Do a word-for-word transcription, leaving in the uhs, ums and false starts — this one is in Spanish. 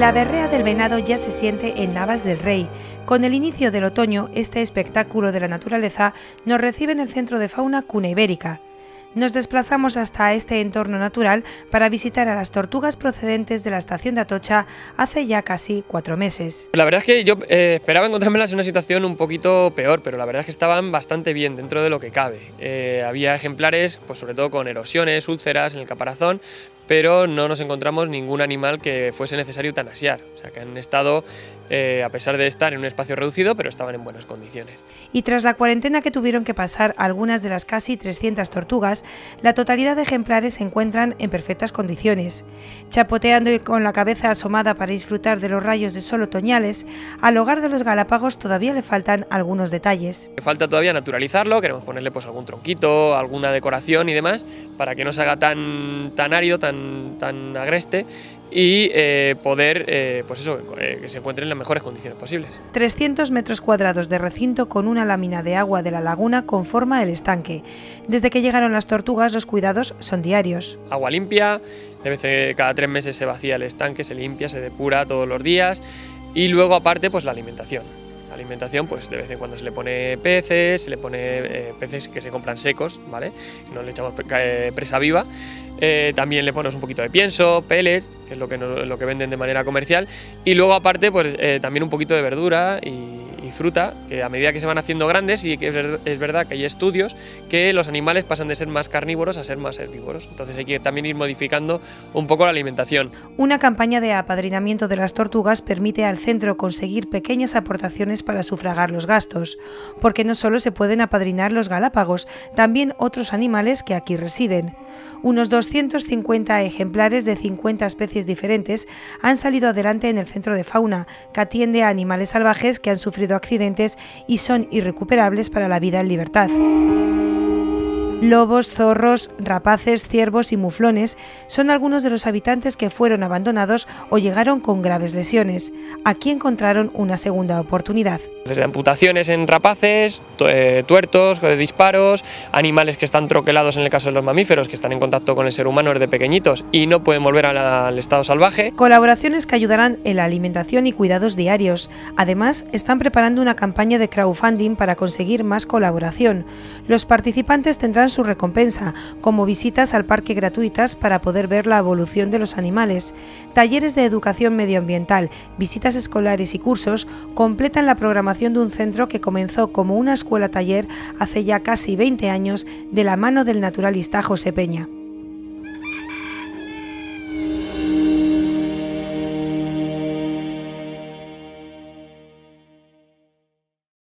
La berrea del venado ya se siente en Navas del Rey. Con el inicio del otoño, este espectáculo de la naturaleza nos recibe en el Centro de Fauna Cuna Ibérica. Nos desplazamos hasta este entorno natural para visitar a las tortugas procedentes de la estación de Atocha hace ya casi cuatro meses. La verdad es que yo eh, esperaba encontrármelas en una situación un poquito peor, pero la verdad es que estaban bastante bien dentro de lo que cabe. Eh, había ejemplares, pues sobre todo con erosiones, úlceras en el caparazón, pero no nos encontramos ningún animal que fuese necesario eutanasiar. O sea, que han estado, eh, a pesar de estar en un espacio reducido, pero estaban en buenas condiciones. Y tras la cuarentena que tuvieron que pasar algunas de las casi trescientas tortugas, la totalidad de ejemplares se encuentran en perfectas condiciones. Chapoteando y con la cabeza asomada para disfrutar de los rayos de sol otoñales, al hogar de los Galápagos todavía le faltan algunos detalles. Falta todavía naturalizarlo, queremos ponerle pues algún tronquito, alguna decoración y demás, para que no se haga tan, tan árido, tan, tan agreste, y eh, poder eh, pues eso, eh, que se encuentre en las mejores condiciones posibles. trescientos metros cuadrados de recinto con una lámina de agua de la laguna conforma el estanque. Desde que llegaron las tortugas, los cuidados son diarios. Agua limpia, de vez en cada tres meses se vacía el estanque, se limpia, se depura todos los días, y luego aparte pues la alimentación. La alimentación, pues de vez en cuando se le pone peces, se le pone eh, peces que se compran secos, ¿vale? No le echamos presa viva. Eh, también le ponemos un poquito de pienso, pellets, que es lo que, no, lo que venden de manera comercial. Y luego aparte, pues eh, también un poquito de verdura y, y fruta, que a medida que se van haciendo grandes, y que es, es verdad que hay estudios que los animales pasan de ser más carnívoros a ser más herbívoros. Entonces hay que también ir modificando un poco la alimentación. Una campaña de apadrinamiento de las tortugas permite al centro conseguir pequeñas aportaciones para sufragar los gastos, porque no solo se pueden apadrinar los Galápagos, también otros animales que aquí residen. Unos doscientos cincuenta ejemplares de cincuenta especies diferentes han salido adelante en el Centro de Fauna, que atiende a animales salvajes que han sufrido accidentes y son irrecuperables para la vida en libertad. Lobos, zorros, rapaces, ciervos y muflones son algunos de los habitantes que fueron abandonados o llegaron con graves lesiones. Aquí encontraron una segunda oportunidad. Desde amputaciones en rapaces, tuertos, disparos, animales que están troquelados en el caso de los mamíferos, que están en contacto con el ser humano desde pequeñitos y no pueden volver al estado salvaje. Colaboraciones que ayudarán en la alimentación y cuidados diarios. Además, están preparando una campaña de crowdfunding para conseguir más colaboración. Los participantes tendrán su recompensa, como visitas al parque gratuitas para poder ver la evolución de los animales. Talleres de educación medioambiental, visitas escolares y cursos completan la programación de un centro que comenzó como una escuela taller hace ya casi veinte años de la mano del naturalista José Peña.